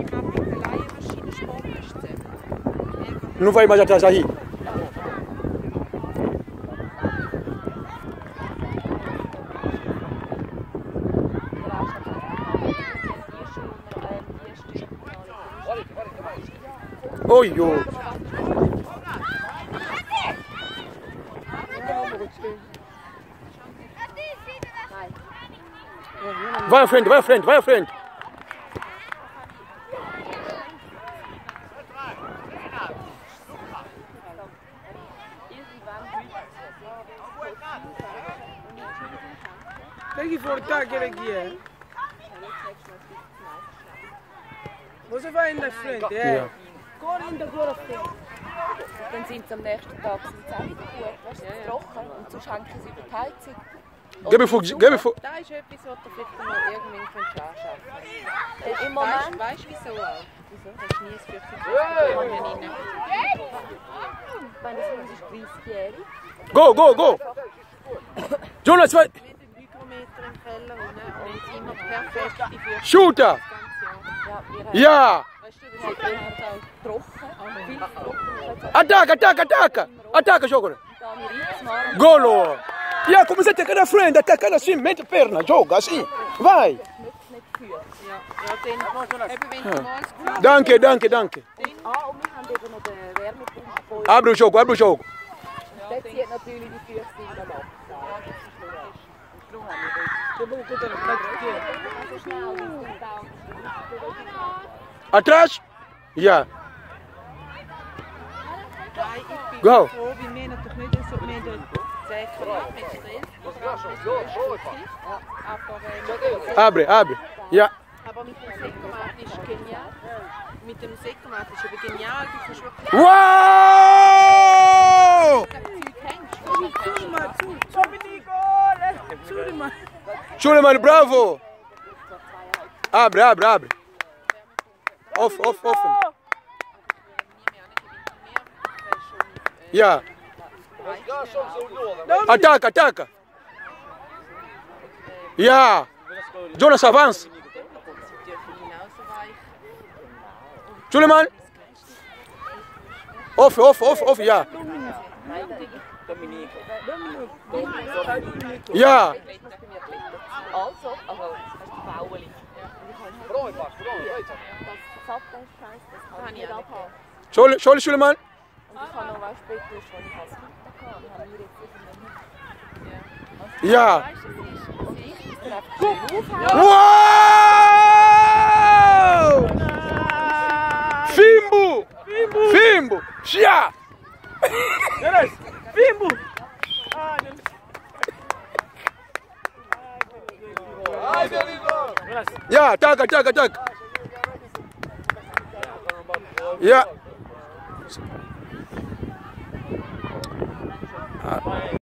Não vai mais atrás aí. Oi, oi. Vai à frente, vai à frente, vai à frente. Peghi fortare chi è? Cosa fai in da frente, Ja. Corri in da Corre frente. Dann sind sie am nächsten Tag sind sie auch wieder gut, weißt du, trocken und sonst hängen sie über die Heizung. Gib mir vor. Das ist etwas, was du vielleicht mal irgendwann anschaffen kannst. Im Moment... Weißt du wieso auch? Wieso? Hast du nie ein Fürchtungsproblem rein? Wenn das Haus ist 30-jährig. Go, go, go. Jonas, vai. Mit den Mikrometer im Keller und immer perfekt die Fürchtung. Chuta. Das ganze Jahr. Ja, wir haben, Ja. Weißt du, das wir ist haben auch trocken, viel trocken. Ataca, ataca, ataca. Ataca, joga. Da haben wir Ritzmann. Golo. Ja, começa a atacar na frente, ataca assim, mete a perna, joga assim. Vai. ja, dann, eben wenn du mal das Gefühl Danke, danke, danke. Ah, und wir haben eben noch den Wärmepumpen. Abre o jogo, abre o jogo. Der zieht natürlich die Feuchtigkeit dann ab. Also schnell, Atrás. Ja. Nein, ich bin Go. froh, weil wir natürlich nicht so mehr den 10 Quadrat mit Stress. Abre, abre. Ja. Aber mit dem Säckomat ist genial. Mit dem Säckomat ist aber genial. Du kannst wirklich Wow! das Zeug hängst. Suleiman, bravo. Abre, abre, abre. Off, off, offen. Ja. Ataca, ataca. Ja. Jonas, avança. Suleiman. Off, off, off, off, ja. Ja. also, hast du Bauli. Das Sattelscheiß, das kann ich nicht abhaben. Schole, Suleiman. Und ich habe noch, weißt du, später, als ich als Kind hatte, haben wir jetzt irgendwie Ja. nicht. Und ich muss dann einfach schön aufhören. Wow! Fimbo! Fimbo! Ja! Fimbo! Ja, ataca, ataca, ataca. Ja.